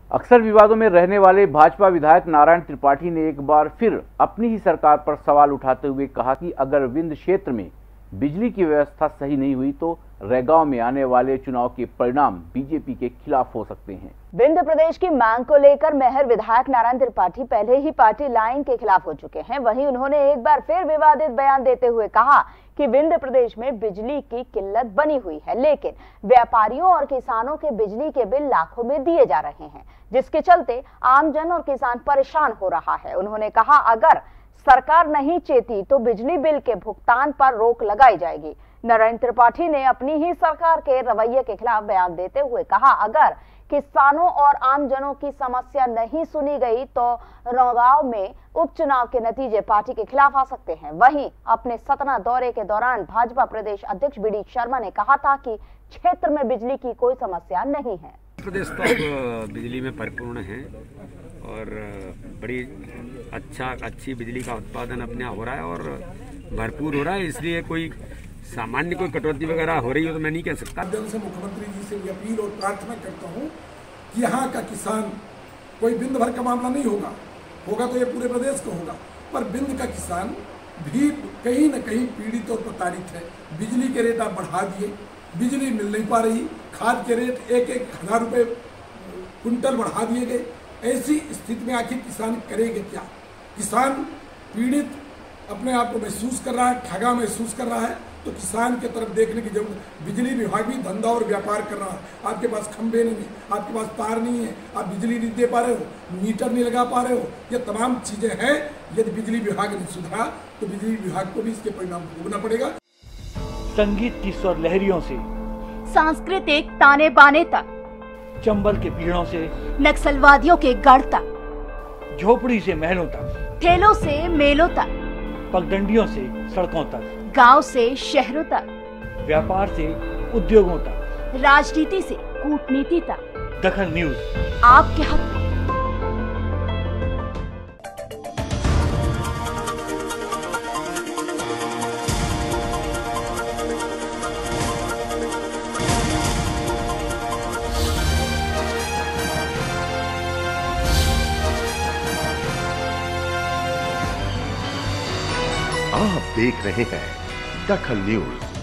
अक्सर विवादों में रहने वाले भाजपा विधायक नारायण त्रिपाठी ने एक बार फिर अपनी ही सरकार पर सवाल उठाते हुए कहा कि अगर विंध्य क्षेत्र में बिजली की व्यवस्था सही नहीं हुई तो रैगांव में आने वाले चुनाव के परिणाम बीजेपी के खिलाफ हो सकते हैं। विंध्य प्रदेश की मांग को लेकर मेहर विधायक नारायण त्रिपाठी पहले ही पार्टी लाइन के खिलाफ हो चुके हैं। वहीं उन्होंने एक बार फिर विवादित बयान देते हुए कहा कि विंध्य प्रदेश में बिजली की किल्लत बनी हुई है, लेकिन व्यापारियों और किसानों के बिजली के बिल लाखों में दिए जा रहे हैं, जिसके चलते आमजन और किसान परेशान हो रहा है। उन्होंने कहा अगर सरकार नहीं चेती तो बिजली बिल के भुगतान पर रोक लगाई जाएगी। नारायण त्रिपाठी ने अपनी ही सरकार के रवैये के खिलाफ बयान देते हुए कहा अगर किसानों और आमजनों की समस्या नहीं सुनी गई तो रैगांव में उपचुनाव के नतीजे पार्टी के खिलाफ आ सकते हैं। वहीं अपने सतना दौरे के दौरान भाजपा प्रदेश अध्यक्ष बी डी शर्मा ने कहा था कि क्षेत्र में बिजली की कोई समस्या नहीं है। प्रदेश तो अब बिजली में परिपूर्ण है और बड़ी अच्छी बिजली का उत्पादन अपने यहाँ हो रहा है और भरपूर हो रहा है, इसलिए कोई सामान्य कोई कटौती वगैरह हो रही हो तो मैं नहीं कह सकता। से मुख्यमंत्री जी से भी अपील और प्रार्थना करता हूँ कि यहाँ का किसान कोई बिंद भर का मामला नहीं होगा तो ये पूरे प्रदेश का होगा, पर बिंद का किसान भी कहीं न कहीं पीड़ित और प्रताड़ित है। बिजली के रेट आप बढ़ा दिए, बिजली मिल नहीं पा रही, खाद के रेट 1,000 रुपये कुंटल बढ़ा दिए गए। ऐसी स्थिति में आखिर किसान करेंगे क्या? किसान पीड़ित अपने आप को महसूस कर रहा है, ठगा महसूस कर रहा है, तो किसान की तरफ देखने की जरूरत। बिजली विभाग भी धंधा और व्यापार कर रहा है। आपके पास खंभे नहीं है, आपके पास तार नहीं है, आप बिजली नहीं दे पा रहे हो, मीटर नहीं लगा पा रहे हो, ये तमाम चीजें हैं। यदि बिजली विभाग नहीं सुधरा तो बिजली विभाग को भी इसके परिणाम भोगना पड़ेगा। संगीत की स्वर लहरियों से सांस्कृतिक ताने बाने तक, चंबल के पीड़ों से नक्सलवादियों के गढ़ तक, झोपड़ी से महलों तक, ठेलों से मेलों तक, पगडंडियों से सड़कों तक, गांव से शहरों तक, व्यापार से उद्योगों तक, राजनीति से कूटनीति तक, दखल न्यूज आपके हाथ में। आप देख रहे हैं दखल न्यूज।